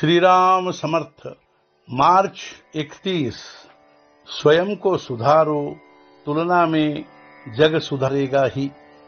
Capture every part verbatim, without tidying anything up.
श्री राम समर्थ। मार्च इकतीस। स्वयं को सुधारो, तुलना में जग सुधरेगा ही।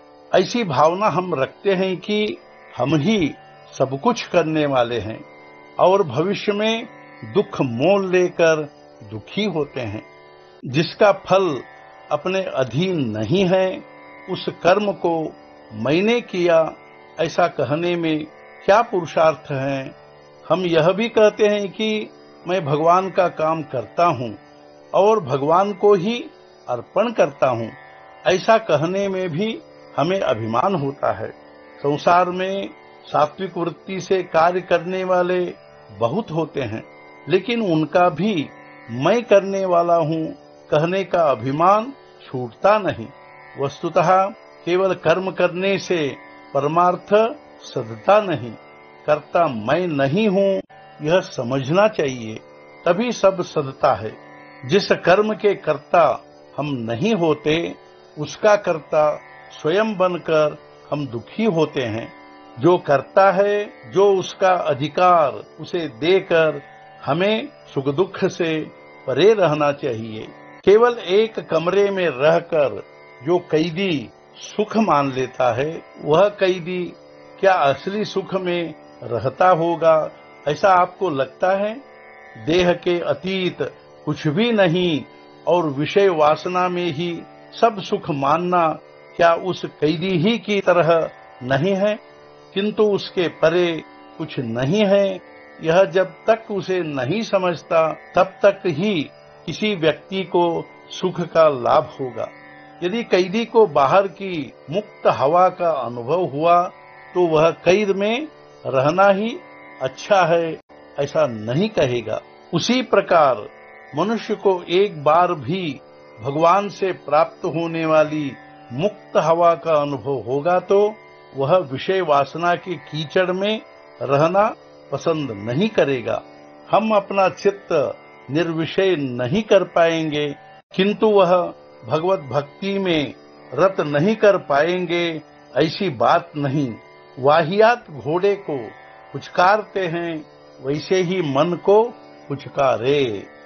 ऐसी भावना हम रखते हैं कि हम ही सब कुछ करने वाले हैं और भविष्य में दुख मोल लेकर दुखी होते हैं। जिसका फल अपने अधीन नहीं है, उस कर्म को मैंने किया ऐसा कहने में क्या पुरुषार्थ है। हम यह भी कहते हैं कि मैं भगवान का काम करता हूँ और भगवान को ही अर्पण करता हूँ। ऐसा कहने में भी हमें अभिमान होता है। संसार में सात्विक वृत्ति से कार्य करने वाले बहुत होते हैं, लेकिन उनका भी मैं करने वाला हूँ कहने का अभिमान छूटता नहीं। वस्तुतः केवल कर्म करने से परमार्थ सधता नहीं। कर्ता मैं नहीं हूँ, यह समझना चाहिए, तभी सब सधता है। जिस कर्म के कर्ता हम नहीं होते, उसका कर्ता स्वयं बनकर हम दुखी होते हैं। जो करता है, जो उसका अधिकार, उसे देकर हमें सुख दुख से परे रहना चाहिए। केवल एक कमरे में रहकर जो कैदी सुख मान लेता है, वह कैदी क्या असली सुख में रहता होगा, ऐसा आपको लगता है? देह के अतीत कुछ भी नहीं और विषय वासना में ही सब सुख मानना क्या उस कैदी ही की तरह नहीं है? किंतु उसके परे कुछ नहीं है। यह जब तक उसे नहीं समझता, तब तक ही किसी व्यक्ति को सुख का लाभ होगा। यदि कैदी को बाहर की मुक्त हवा का अनुभव हुआ, तो वह कैद में रहना ही अच्छा है ऐसा नहीं कहेगा। उसी प्रकार मनुष्य को एक बार भी भगवान से प्राप्त होने वाली मुक्त हवा का अनुभव होगा तो वह विषय वासना के कीचड़ में रहना पसंद नहीं करेगा। हम अपना चित्त निर्विषय नहीं कर पाएंगे, किंतु वह भगवत भक्ति में रत नहीं कर पाएंगे ऐसी बात नहीं। वाहियात घोड़े को पुचकारते हैं, वैसे ही मन को पुचकारे।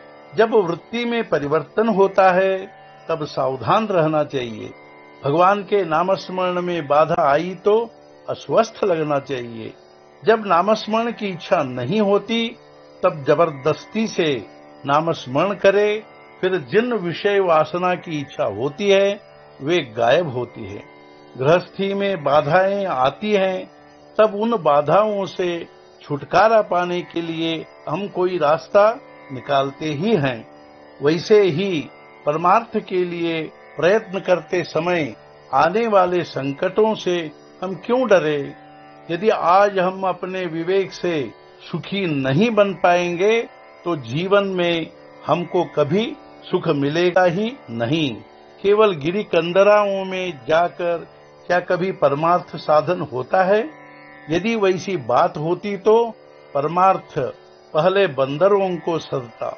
जब वृत्ति में परिवर्तन होता है, तब सावधान रहना चाहिए। भगवान के नामस्मरण में बाधा आई तो अस्वस्थ लगना चाहिए। जब नामस्मरण की इच्छा नहीं होती, तब जबरदस्ती से नामस्मरण करे। फिर जिन विषय वासना की इच्छा होती है, वे गायब होती है। गृहस्थी में बाधाएं आती हैं, तब उन बाधाओं से छुटकारा पाने के लिए हम कोई रास्ता निकालते ही हैं। वैसे ही परमार्थ के लिए प्रयत्न करते समय आने वाले संकटों से हम क्यों डरे? यदि आज हम अपने विवेक से सुखी नहीं बन पाएंगे, तो जीवन में हमको कभी सुख मिलेगा ही नहीं। केवल गिरी कंदराओं में जाकर क्या कभी परमार्थ साधन होता है? यदि वैसी बात होती तो परमार्थ पहले बंदरों को सधता।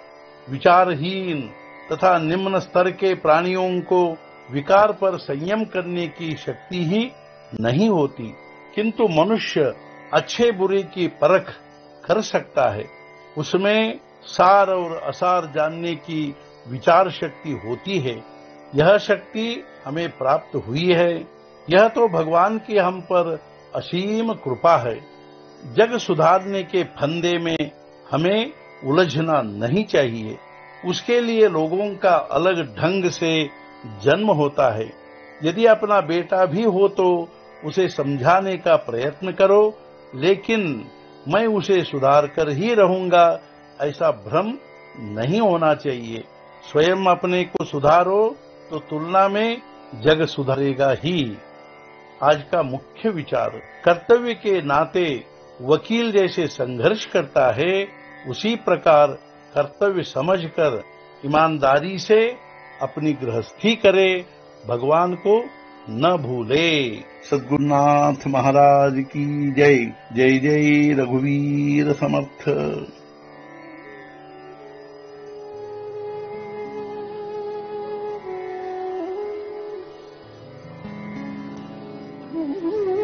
विचारहीन तथा निम्न स्तर के प्राणियों को विकार पर संयम करने की शक्ति ही नहीं होती, किंतु मनुष्य अच्छे बुरे की परख कर सकता है। उसमें सार और असार जानने की विचार शक्ति होती है। यह शक्ति हमें प्राप्त हुई है। यह तो भगवान की हम पर असीम कृपा है। जग सुधारने के फंदे में हमें उलझना नहीं चाहिए। उसके लिए लोगों का अलग ढंग से जन्म होता है। यदि अपना बेटा भी हो तो उसे समझाने का प्रयत्न करो, लेकिन मैं उसे सुधार कर ही रहूंगा ऐसा भ्रम नहीं होना चाहिए। स्वयं अपने को सुधारो तो तुलना में जग सुधरेगा ही। आज का मुख्य विचार, कर्तव्य के नाते वकील जैसे संघर्ष करता है, उसी प्रकार कर्तव्य समझकर ईमानदारी से अपनी गृहस्थी करे, भगवान को न भूले। सद्गुरुनाथ महाराज की जय। जय जय रघुवीर समर्थ। Mm-hmm.